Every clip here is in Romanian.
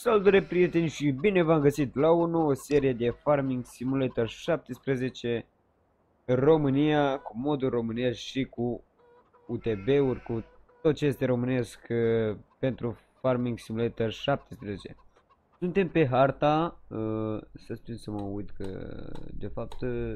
Salutare prieteni și bine v-am găsit la o nouă serie de Farming Simulator 17 România, cu modul românesc și cu UTB-uri, cu tot ce este românesc pentru Farming Simulator 17. Suntem pe harta, să sper să mă uit că de fapt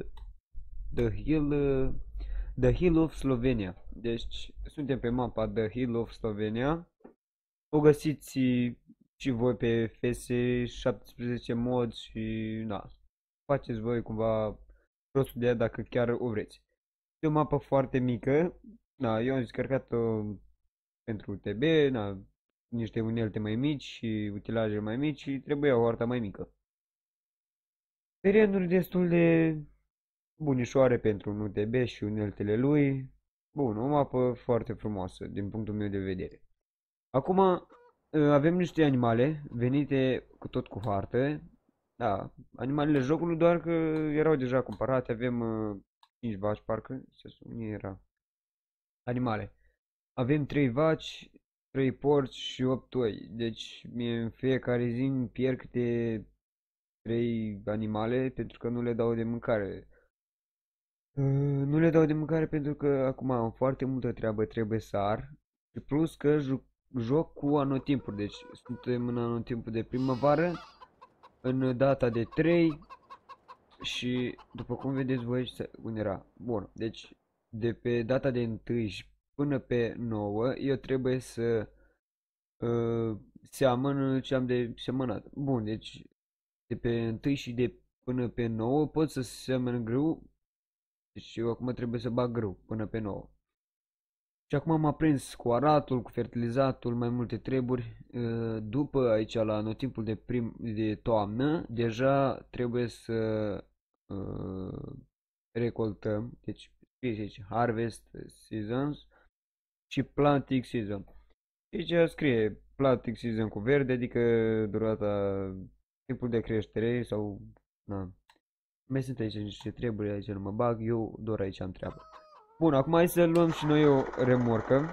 The Hill of Slovenia. Deci suntem pe mapa The Hill of Slovenia. O găsiți și voi pe FS17 mod și na, faceți voi cumva rostul de ea dacă chiar o vreți. E o mapă foarte mică, na, eu am descărcat-o pentru UTB, na, niște unelte mai mici și utilaje mai mici și trebuia o hartă mai mică. Terenuri destul de bunișoare pentru un UTB și uneltele lui. Bun, o mapă foarte frumoasă din punctul meu de vedere. Acum avem niște animale venite tot cu hartă. Da, animalele jocului, doar că erau deja cumpărate. Avem 5 vaci, parcă, unde era? Animale. Avem 3 vaci, 3 porci și 8 oi. Deci mie în fiecare zi îmi pierd câte 3 animale pentru că nu le dau de mâncare. Nu le dau de mâncare pentru că acum am foarte multă treabă, trebuie să ar. Și plus că joc cu anotimpuri, deci suntem în anotimpul de primăvară, în data de 3 și după cum vedeți voi, unde era? Bun, deci de pe data de 1 până pe 9 eu trebuie să seamăn ce am de semănat. Bun, deci de pe 1 și de până pe 9 pot să semăn grâu, deci eu acum trebuie să bag grâu până pe 9. Și acum am aprins cu aratul, cu fertilizatul, mai multe treburi. După aici la anotimpul de toamnă, deja trebuie să recoltăm. Deci scrie aici Harvest Seasons și Planting Season. Aici scrie Planting Season cu verde, adică durata, timpul de creștere sau... Na. Mai sunt aici niște treburi, aici nu mă bag, eu doar aici am treabă. Bun, acum hai să luăm și noi o remorcă.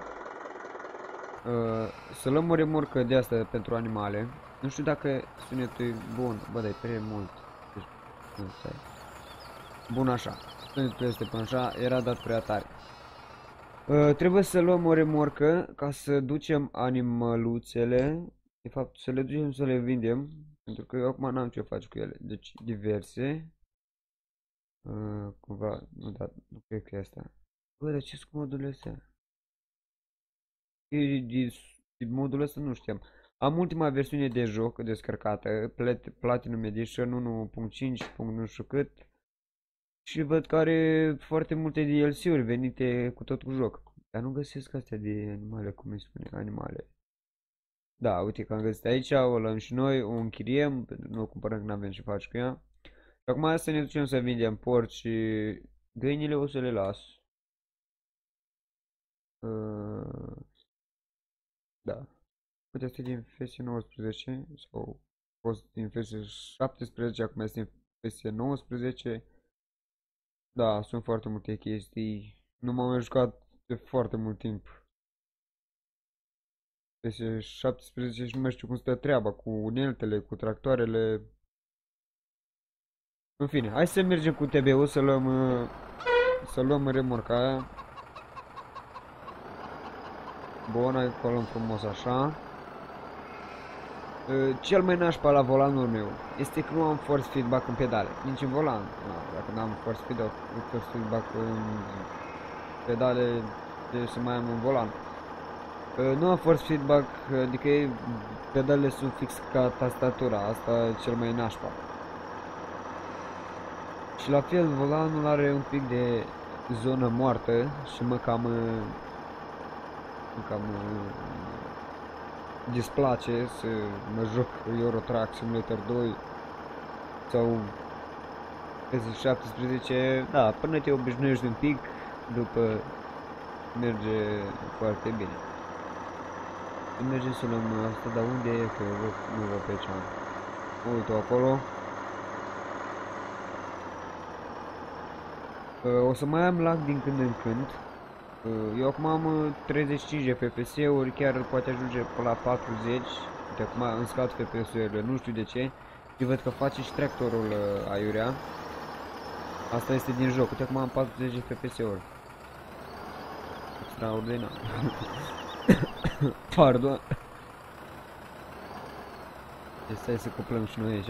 Să luăm o remorcă de asta pentru animale. Nu știu dacă sunetul e bun. Bă, dar e prea mult. Deci, nu, stai. Bun, așa. Sunetul este până așa, era dat prea tare. Trebuie să luăm o remorcă ca să ducem animăluțele. De fapt, să le ducem să le vindem. Pentru că eu acum n-am ce face cu ele. Deci, diverse. Cumva, nu, da, nu cred că e asta. Bă, dar ce sunt modurile astea? Din modul ăsta nu știam. Am ultima versiune de joc descărcată, Platinum Edition 1.5, nu știu cât. Și văd că are foarte multe DLC-uri venite cu tot cu joc. Dar nu găsesc astea de animale, cum îi spune, animale. Da, uite că am găsit aici, o luăm și noi, o închiriem, nu o cumpărăm că n-avem ce face cu ea. Și acum să ne ducem să vindem porci și găinile o să le las. Da. Uite, este din FS19 sau fost din FS17, acum este din FS19. Da, sunt foarte multe chestii. Nu m-am jucat de foarte mult timp FS17 și nu mai știu cum stă treaba cu uneltele, cu tractoarele. În fine, hai să mergem cu TB-ul să luăm remorca aia. Bun, hai colăm frumos așa. Cel mai nașpa la volanul meu este că nu am force feedback în pedale, nici în volan. Dacă n-am force feedback în pedale, trebuie să mai am un volan. Nu am force feedback, adică pedalele sunt fix ca tastatura, asta e cel mai nașpa. Și la fel volanul are un pic de zonă moartă și mă cam displace să mă joc Euro Truck Simulator 2 sau PS17, da, până te obișnuiești un pic, după merge foarte bine. Mergem să luăm asta, dar unde e, că nu văd pe aici. Uite-o acolo. O să mai am lag din când în când. Eu acum am 35 de FPS-uri, chiar poate ajunge pe la 40. Uite, acum îmi scad FPS-urile, nu știu de ce. Și văd că face și tractorul aiurea. Asta este din joc. Uite, acum am 40 de FPS-uri. Extraordinar. Pardon. Deci stai să cuplăm și noi aici.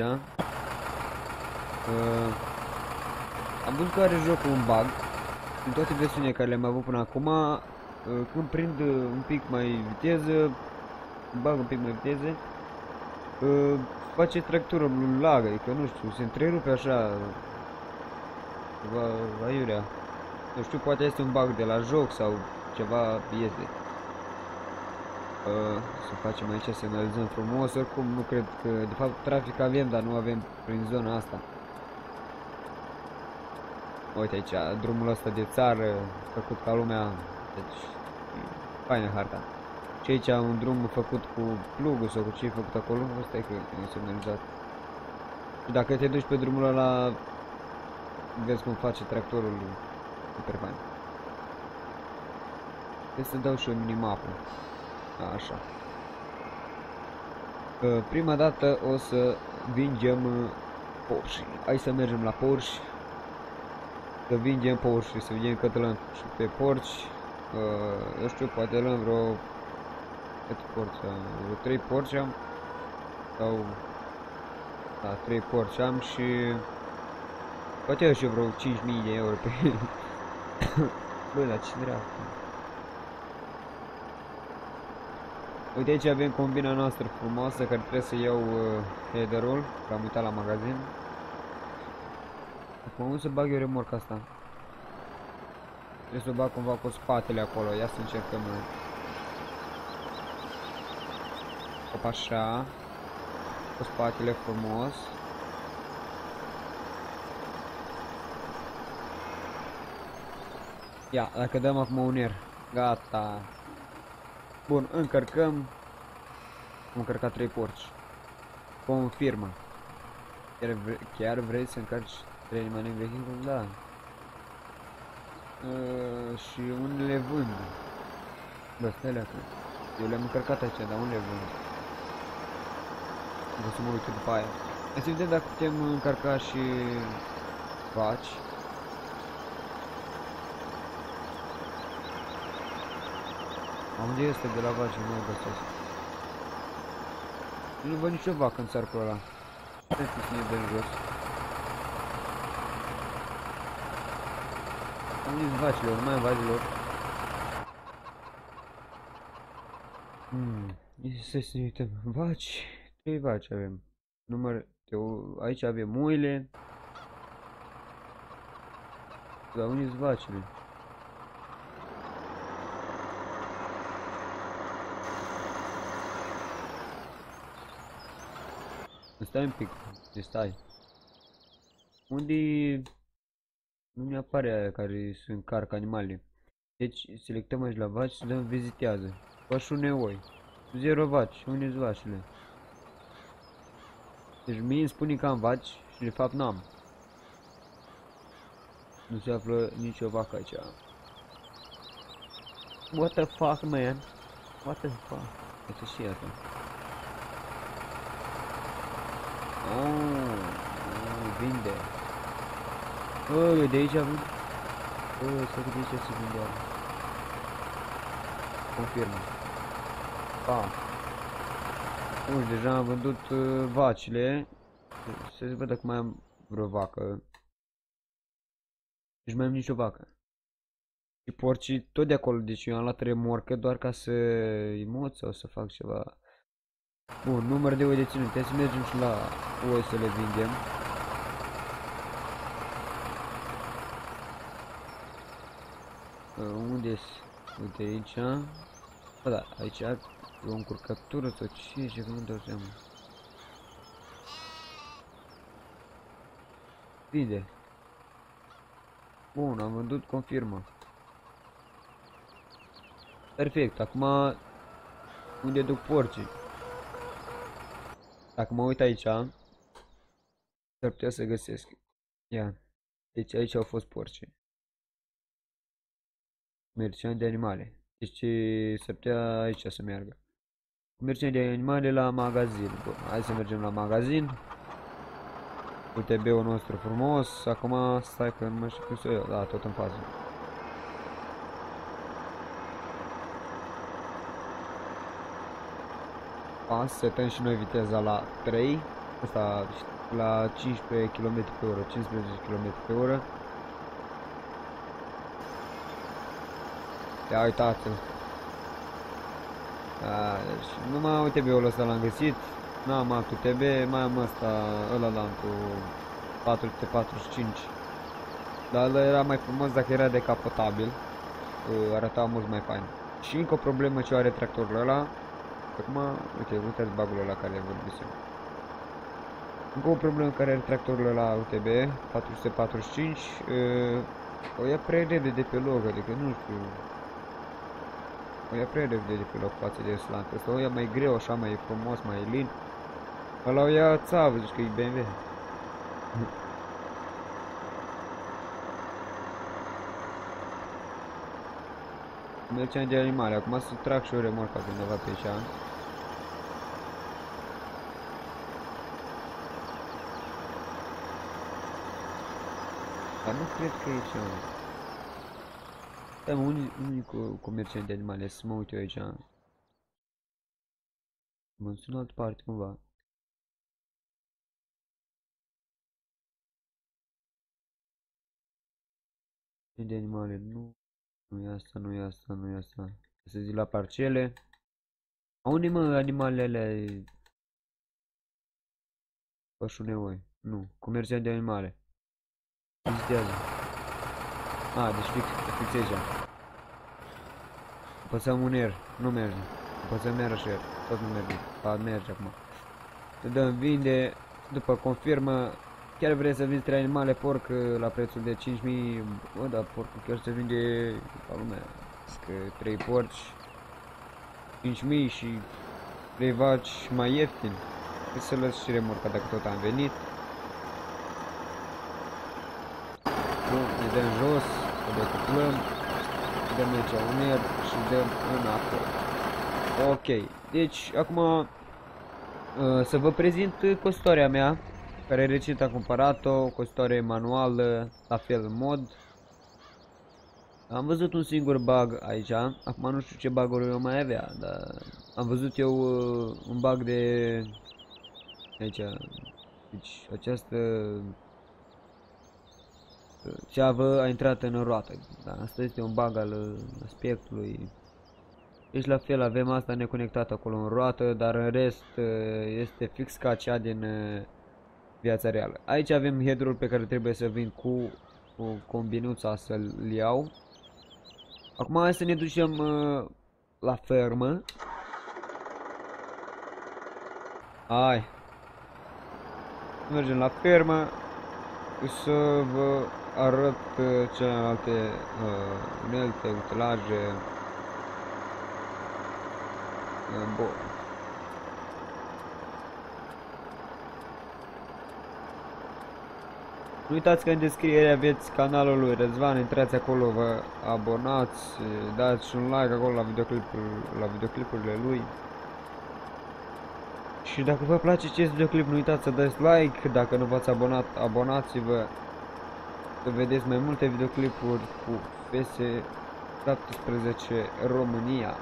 Am văzut că are jocul un bug. În toate versiunile care le-am avut până acum, când prind un pic mai viteză, bag un pic mai viteză, face tractorul lag, adică nu știu, se întrerupe așa, ceva aiurea. Nu știu, poate este un bug de la joc sau ceva este. Să facem aici, să analizăm frumos, oricum nu cred că, de fapt trafic avem, dar nu avem prin zona asta. Uite aici, drumul ăsta de țară, făcut ca lumea, deci, faină harta. Și aici un drum făcut cu plugul sau cu ce e făcut acolo, ăsta e că e semnalizat. Și dacă te duci pe drumul ăla, vezi cum face tractorul, super fain. Trebuie să dau și o minimapă. Așa. Prima dată o să vingem Porsche. Hai să mergem la Porsche. Să vingem Porsche, să vedem cât luăm și pe Porsche. Eu știu, poate luăm vreo... cât Porsche am? Vreo 3 Porsche am. Sau... da, 3 Porsche am și... poate eu și vreo 5.000 de euro pe... bă, dar ce dreaptă. Uite, aici avem combina noastră frumoasă, care trebuie să iau header-ul, că am uitat la magazin. Acum unde să bag eu remorca asta? Trebuie să o bag cumva cu spatele acolo, ia să încercăm noi. Op, așa. Cu spatele frumos. Ia, dacă dăm acum un air. Gata. Bun, încărcăm. Am încărcat 3 porci. Confirmă. Chiar vrei să încarci 3 animale în vehicul? Da. Și unele vând. Bă, stai leacă. Eu le-am încărcat aici, dar unde le vând? Vreau să mă uit după aia. Hai să vedem dacă putem încărca și vaci. Unde este de la vaci? Nu o găsesc. Nu văd nicio vacă în țarcul ăla. Stai să ne dăm jos. Unde-s vacilor? Nu mai am vacilor. Să ne uităm. Vaci. 3 vaci avem. Număr... aici avem oile. Dar unde-s vacile? Stai un pic, stai. Unde nu ne apare aia care se încarcă animalele. Deci selectăm aici la vaci și dăm vizitează. Pășune oi. 0 vaci. Unde-s vacile? Deci mie îmi spune că am vaci și de fapt n-am. Nu se află nicio vacă aici. What the fuck, man? What the fuck? Este și asta. Vinde. Eu de aici am... stai că de aici se vinde. Confirmă. Bun, deja am vândut vacile. Să văd dacă mai am vreo vacă. Deci mai am nicio vacă. Și porcii tot de acolo, deci eu am luat remorcă doar ca să îi mut sau să fac ceva. Bun, număr de oi de ținut. Hai să mergem și la oi să le vindem. Unde-s? Uite aici. Bă, da, aici e o încurcătură sau ce că nu dau seama. Vinde. Bun, am vândut, confirmă. Perfect, acum unde duc porcii? Dacă mă uit aici, s-ar putea să găsesc. Ia, deci aici au fost porcii. Merceant de animale. Deci s-ar putea aici să meargă. Mergem de animale la magazin. Bun, hai să mergem la magazin. UTB-ul nostru frumos. Acum stai că nu mai știu cum să iau. Da, tot în fază. Pas, setăm și noi viteza la 3. Asta la 15 km pe oră, 15 km pe oră. Ia uitați-l. Deci, numai UTB-ul ăsta l-am găsit. N-am alt UTB, mai am ăsta, ăla l-am cu 445. Dar ăla era mai frumos dacă era decapotabil. Arăta mult mai fain. Și încă o problemă ce are tractorul ăla. Acum, uite, uitați bagul ăla care vorbisem. Încă o problemă care are tractorul ăla UTB 445. O ia prea repede de pe loc, adică nu știu. O ia prea repede de pe loc față de slant. Ăsta o ia mai greu, așa, mai frumos, mai lin. Ăla o ia țavă, zici că e BMW. Mergeam de animale, acum să trag și o remorca pe undeva pe aici. Dar nu cred că e aici. Da, mă, unii cu mergeam de animale, să mă uit eu aici. Mă sunt în altă parte cumva. De animale, nu. Nu e asta, nu e asta, nu e asta. Să zic la parcele. A unde mă animalele alea? Pășune oi. Nu, comerciant de animale. Vizitează. A, deci fix aici. Apăsăm un R, nu merge. Apăsăm iarăși R, tot nu merge. A, merge acum. Te dăm vinde, după confirmă. Chiar vrei să vinzi 3 animale porc la prețul de 5.000. Bă, da, porcul chiar se vinde ca lumea. Că 3 porci 5.000 și 3 vaci mai ieftin. Trebuie să lăs și remorca dacă tot am venit. Bun, ne dăm jos, să decuplăm, dăm aici un aer și dăm înapoi. Ok, deci acum să vă prezint cositoarea mea, care recent am cumpărat-o, cositoare manuală, la fel mod. Am văzut un singur bug aici, acum nu știu ce bug-uri eu mai avea, dar am văzut eu un bug de aici, deci această ceavă a intrat în roată, da, asta este un bug al aspectului. Deci la fel avem asta neconectată acolo în roată, dar în rest este fix ca cea din viața reală. Aici avem header-ul pe care trebuie să vin cu combinuța să-l iau. Acum hai să ne ducem la fermă. Hai. Mergem la fermă să vă arăt celelalte unelte, utilaje. Bun. Nu uitați că în descriere aveți canalul lui Răzvan, intrați acolo, vă abonați, dați și un like acolo la videoclipurile lui. Și dacă vă place acest videoclip, nu uitați să dați like, dacă nu v-ați abonat, abonați-vă, să vedeți mai multe videoclipuri cu PS17 România.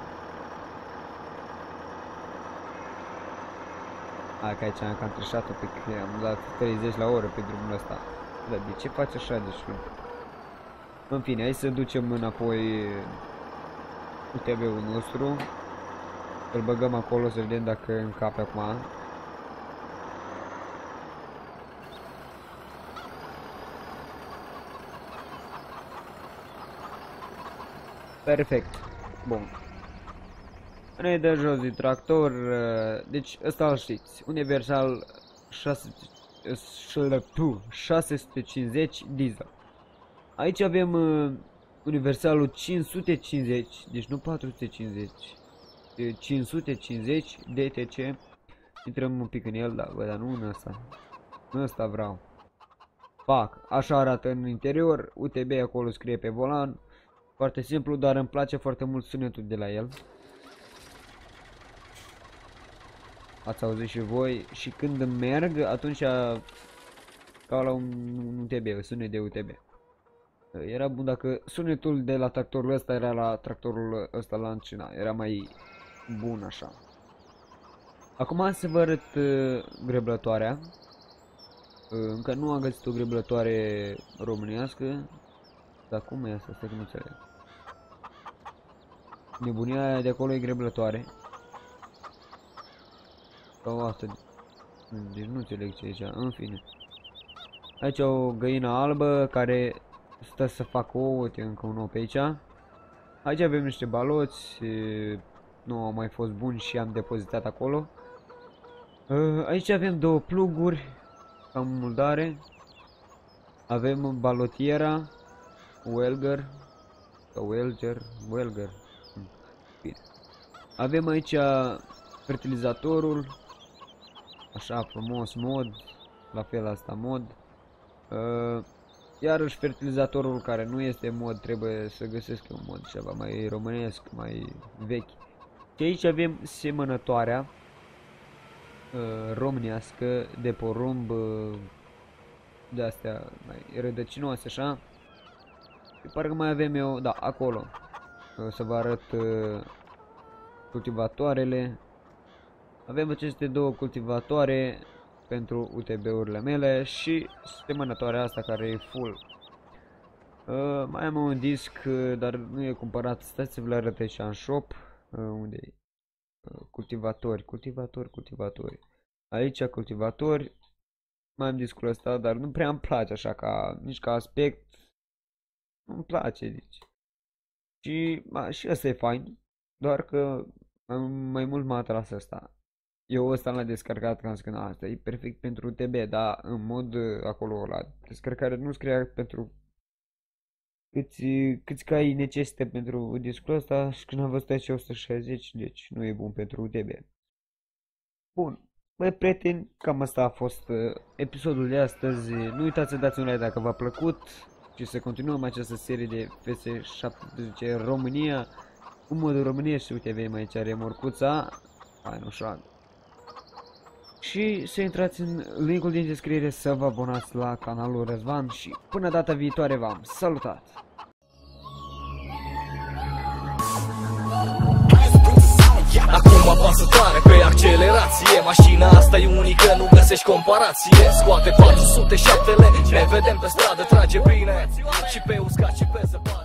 Hai că aici am cam trișat un pic, am dat 30 la oră pe drumul ăsta. Dar de ce faci așa, deci nu? În fine, hai să ducem înapoi UTV-ul nostru. Îl băgăm acolo să vedem dacă încape acum. Perfect. Bun. Ne dă jos din tractor. Deci ăsta îl știți. Universal 650 diesel. Aici avem universalul 550, deci nu 450. 550 DTC. Intrăm un pic în el, da, bă, dar nu în ăsta. În ăsta vreau. Fac. Așa arată în interior. UTB acolo scrie pe volan. Foarte simplu, dar îmi place foarte mult sunetul de la el. ați auzit și voi, și când merg, atunci ca la un UTB, sunet de UTB. Era bun dacă sunetul de la tractorul ăsta era la tractorul ăsta la încina, era mai bun așa. Acum să vă arăt greblătoarea. Încă nu am găsit o greblătoare românească. Dar cum e asta? Stai că nu înțeleg. Nebunia aia de acolo e greblătoare. Sau asta. Deci nu înțeleg ce e aici. În fine. Aici o găină albă care stă să facă ouă. Încă un ou pe aici. Aici avem niște baloți. Nu au mai fost buni și am depozitat acolo. Aici avem două pluguri. Cam muldare. Avem balotiera. Welger. Sau Welger. Bine. Avem aici fertilizatorul. Așa frumos mod. La fel asta mod. Iarăși fertilizatorul care nu este mod. Trebuie să găsesc un mod ceva mai românesc, mai vechi. Și aici avem semănătoarea românească de porumb, de astea mai rădăcinoase așa. Și parcă mai avem eu, da, acolo. Să vă arăt cultivatoarele. Avem aceste două cultivatoare pentru UTB-urile mele și semănătoarea asta care e full. Mai am un disc, dar nu e cumpărat. Stați să vă arăt aici în shop. Unde e? Cultivatori. Aici cultivatori. Mai am discul ăsta, dar nu prea îmi place așa nici ca aspect. Nu-mi place, deci. Și ăsta e fain. Doar că mai mult m-a atras ăsta. Eu ăsta l-am descarcat că am zis că asta e perfect pentru UTB, dar în mod acolo la descărcare nu scria pentru câți cai necesită pentru discul ăsta și când am văzut aici 160, deci nu e bun pentru UTB. Bun, băi prieteni, cam asta a fost episodul de astăzi. Nu uitați să dați un like dacă v-a plăcut și să continuăm această serie de FS17 România cu modul românesc. Și uite, avem aici remorcuța, fain așa. Și să intrați în linkul din descriere să vă abonați la canalul Răzvan și până data viitoare v-am salutat! Acum apasă tare pe accelerație. Mașina asta e unică, nu găsești comparație. Scoate 407 legi, ne vedem pe stradă, trage bine și pe uscat și pe zăpadă.